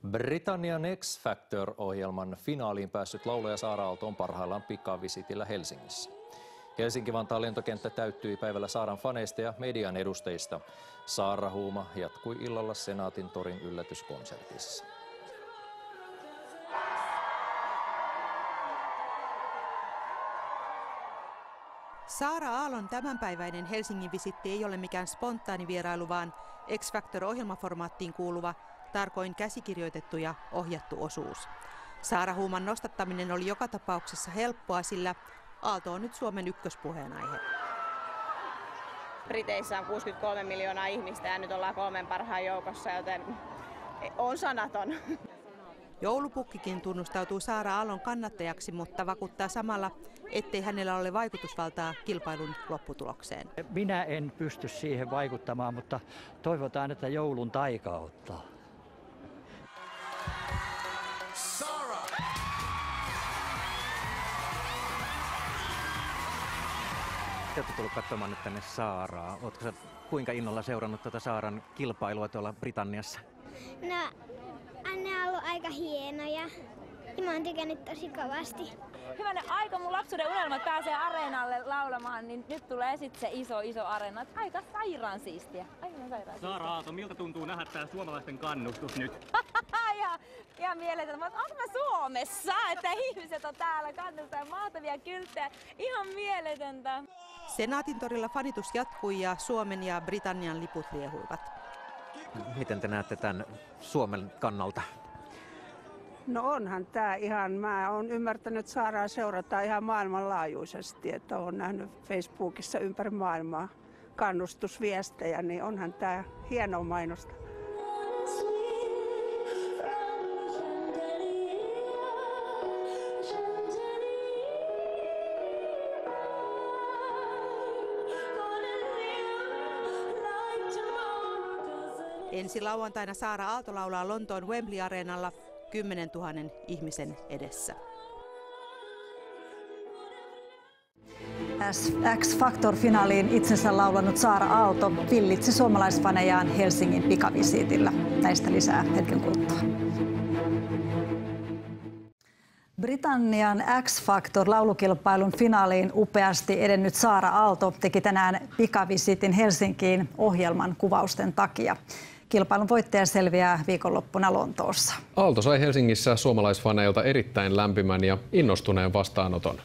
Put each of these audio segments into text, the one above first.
Britannian X Factor-ohjelman finaaliin päässyt laulaja Saara Aalto on parhaillaan pikavisitillä Helsingissä. Helsinki-Vantaan lentokenttä täyttyi päivällä Saaran faneista ja median edustajista. Saara-huuma jatkui illalla Senaatin torin yllätyskonsertissa. Saara Aallon tämänpäiväinen Helsingin visitti ei ole mikään spontaani vierailu, vaan X Factor-ohjelmaformaattiin kuuluva, tarkoin käsikirjoitettu ja ohjattu osuus. Saara-huuman nostattaminen oli joka tapauksessa helppoa, sillä Aalto on nyt Suomen ykköspuheenaihe. Briteissä on 63 miljoonaa ihmistä ja nyt ollaan 3 parhaan joukossa, joten on sanaton. Joulupukkikin tunnustautuu Saara Aallon kannattajaksi, mutta vakuuttaa samalla, ettei hänellä ole vaikutusvaltaa kilpailun lopputulokseen. Minä en pysty siihen vaikuttamaan, mutta toivotaan, että joulun taika ottaa. Saara! Te olette tullut katsomaan nyt tänne Saaraa. Oletko sä kuinka innolla seurannut tuota Saaran kilpailua tuolla Britanniassa? No, ne on ollut aika hienoja. Mä oon tykännyt tosi kovasti. Hyvänen aika, mun lapsuuden unelmat pääsee areenalle laulamaan, niin nyt tulee sitten se iso areena. Aika sairaan siistiä. Saara Aalto, miltä tuntuu nähdä tää suomalaisten kannustus nyt? Ihan mieletöntä. Onko mä Suomessa, että ihmiset on täällä kannustaa mahtavia kylttejä? Ihan mieletöntä. Senaatin torilla fanitus jatkui ja Suomen ja Britannian liput liehuivat. Miten te näette tämän Suomen kannalta? No onhan tämä ihan, mä oon ymmärtänyt, että Saaraa seurataan ihan maailmanlaajuisesti, että oon nähnyt Facebookissa ympäri maailmaa kannustusviestejä, niin onhan tämä hienoa mainosta. Ensi lauantaina Saara Aalto laulaa Lontoon Wembley-areenalla 10 000 ihmisen edessä. X Factor-finaaliin itsensä laulanut Saara Aalto villitsi suomalaisfanejaan Helsingin pikavisiitillä. Näistä lisää hetken kuluttua. Britannian X Factor-laulukilpailun finaaliin upeasti edennyt Saara Aalto teki tänään pikavisiitin Helsinkiin ohjelman kuvausten takia. Kilpailun voittaja selviää viikonloppuna Lontoossa. Aalto sai Helsingissä suomalaisfaneilta erittäin lämpimän ja innostuneen vastaanoton.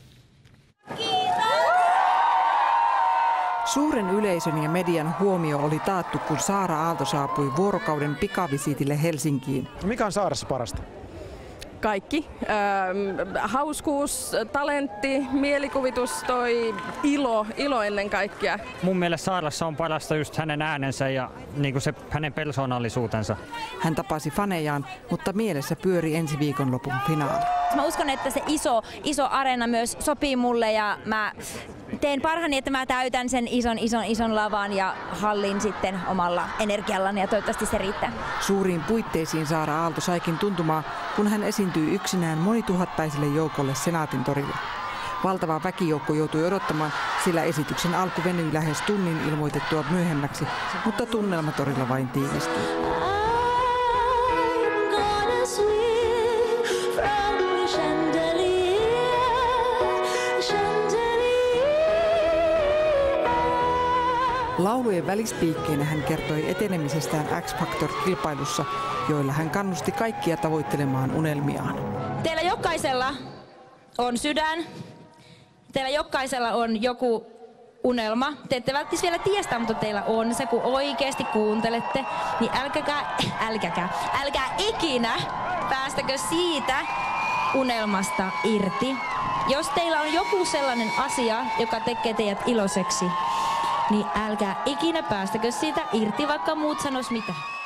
Suuren yleisön ja median huomio oli taattu, kun Saara Aalto saapui vuorokauden pikavisiitille Helsinkiin. Mikä on Saarassa parasta? Kaikki. Hauskuus, talentti, mielikuvitus, toi ilo ennen kaikkea. Mun mielestä Saarassa on parasta just hänen äänensä ja niin se hänen persoonallisuutensa. Hän tapasi fanejaan, mutta mielessä pyöri ensi viikonlopun finaali. Mä uskon, että se iso areena myös sopii mulle ja mä teen parhaani, että mä täytän sen ison lavan ja hallin sitten omalla energiallani ja toivottavasti se riittää. Suuriin puitteisiin Saara Aalto saikin tuntumaan, kun hän esiintyi yksinään monituhatpäiselle joukolle Senaatin torilla. Valtava väkijoukko joutui odottamaan, sillä esityksen alku venyi lähes tunnin ilmoitettua myöhemmäksi, mutta tunnelma torilla vain tiivistyi. Laulujen välispiikkeinä hän kertoi etenemisestään X Factor-kilpailussa, joilla hän kannusti kaikkia tavoittelemaan unelmiaan. Teillä jokaisella on sydän, teillä jokaisella on joku unelma. Te ette välttämättä vielä tiedä, mutta teillä on se, kun oikeasti kuuntelette, niin älkää ikinä päästäkö siitä unelmasta irti. Jos teillä on joku sellainen asia, joka tekee teidät iloiseksi, niin älkää ikinä päästäkö siitä irti, vaikka muut sanois mitä.